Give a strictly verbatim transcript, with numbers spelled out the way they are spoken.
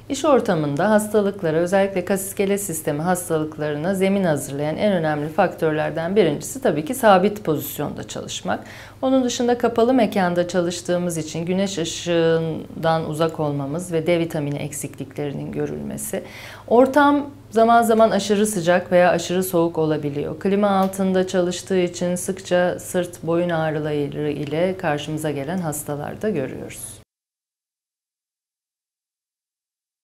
İş ortamında hastalıklara, özellikle kas iskelet sistemi hastalıklarına zemin hazırlayan en önemli faktörlerden birincisi tabii ki sabit pozisyonda çalışmak. Onun dışında kapalı mekanda çalıştığımız için güneş ışığından uzak olmamız ve D vitamini eksikliklerinin görülmesi. Ortam zaman zaman aşırı sıcak veya aşırı soğuk olabiliyor. Klima altında çalıştığı için sıkça sırt, boyun ağrıları ile karşımıza gelen hastalarda görüyoruz.